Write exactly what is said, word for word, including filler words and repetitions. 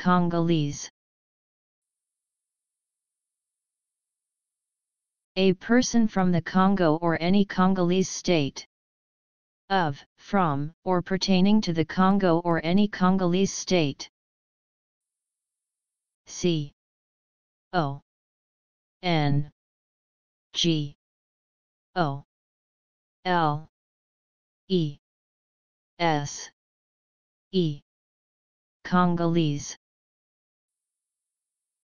Congolese. A person from the Congo or any Congolese state. Of, from, or pertaining to the Congo or any Congolese state. C O N G O L E S E Congolese.